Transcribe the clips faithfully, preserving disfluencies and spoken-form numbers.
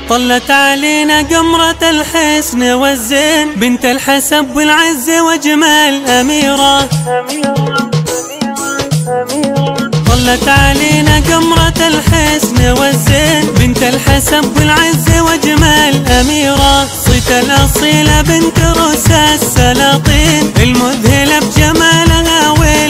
طلت علينا قمرة الحسن والزين، بنت الحسب والعز وجمال أميرة. طلت علينا قمرة الحسن والزين، بنت الحسب والعز وجمال أميرة. صيت الأصيلة بنت رؤساء السلاطين، المذهلة بجمالها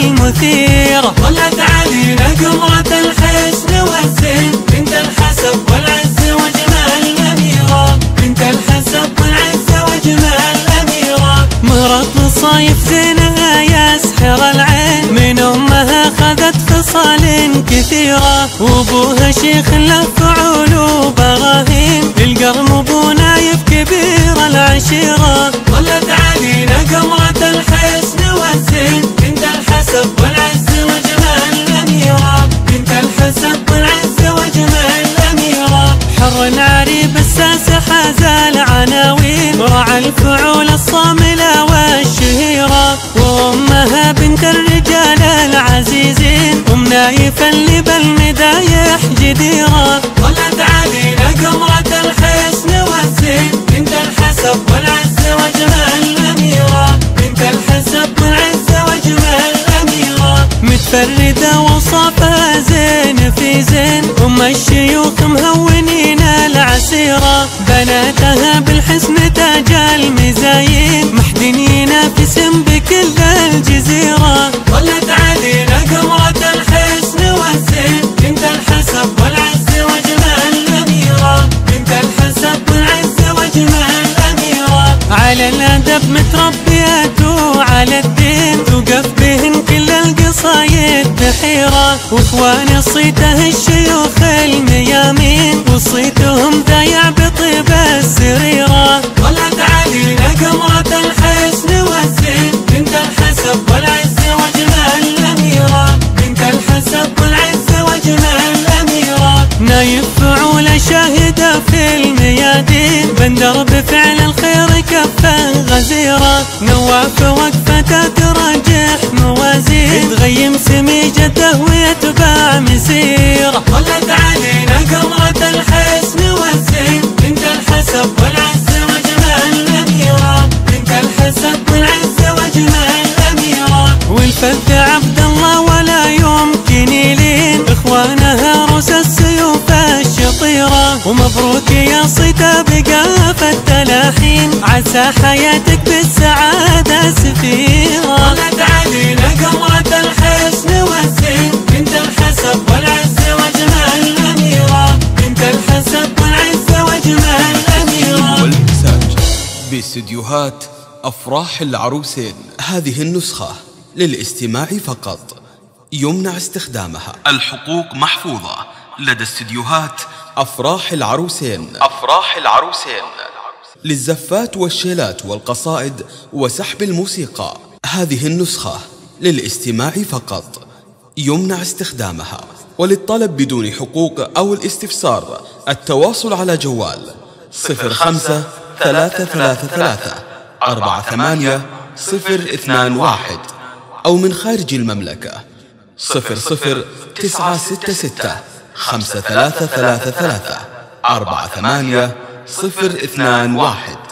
والمثيرة. طلت علينا قمرة الحسن والزين، بنت الحسب والعز وجمال أميرة. بنت الحسب والعز وجمال أميرة. مهرة مصايف زينها يسحر العين، من أمها خذت خصال كثيرة، وابوها شيخ له فعول وبراهين، القرم ابو نايف كبير العشيرة. طلت علينا قمرة الحسن والزين، بنت الحسب والعز وجمال أميرة. بنت الحسب والعز وجمال أميرة. حر عريب الساس حاز العناوين، رعى الفعول الصاملة والشهيرة، وأمها بنت الرجال العزيزين، أم نايف اللي بالمدايح جديرة. طلت علينا قمرة الحسن والزين، بنت الحسب والعز وجمال أميرة. بنت الحسب والعز وجمال أميرة. متفردة وصافها زين في زين، أم الشيوخ مهونين العسيرة، بناتها بالحسن تاج المزايين، محدنين في سم بكل الجزيرة. طلت علينا قمرة الحسن والزين، بنت الحسب والعز وجمال أميرة. بنت الحسب والعز وجمال أميرة. على الأدب متربية وعلى الدين، توقف بهن كل القصايد بحيرة، واخوان صيته الشيوخ الميامين، وصيتهم ذايع بطيب السريرة. طلت علينا قمرة الحسن والزين، بنت الحسب والعز وجمال أميرة. بنت الحسب والعز وجمال أميرة. نايف فعول شاهدة في الميادين، بندر بفعل الخير كفه غزيرة، نواف وقفته ترجح موازين، تغيم سميجته ويتبع مسيرة. طلت علينا قمرة الحسن والزين، بنت الحسب والعز وجمال أميرة. بنت الحسب والعز وجمال أميرة. والفذ عبد الله ولا يمكن يلين، إخوانها رؤوس السيوف الشطيرة، ومبروك يا صيتا بقاف التلاحين، عسى حياتك بالسعادة سفيرة. طلت علينا قمرة الحسن والزين، بنت الحسب والعز وجمال أميرة. بنت الحسب والعز وجمال أميرة. والمساج باستديوهات أفراح العروسين. هذه النسخة للاستماع فقط، يمنع استخدامها. الحقوق محفوظة لدى استديوهات أفراح العروسين. أفراح العروسين للزفات والشيلات والقصائد وسحب الموسيقى. هذه النسخة للاستماع فقط، يمنع استخدامها. وللطلب بدون حقوق أو الاستفسار التواصل على جوال صفر خمسة ثلاثة ثلاثة ثلاثة أربعة ثمانية صفر اثنان واحد، أو من خارج المملكة صفر صفر تسعة ستة ستة خمسة ثلاثة ثلاثة ثلاثة أربعة ثمانية صفر اثنان واحد.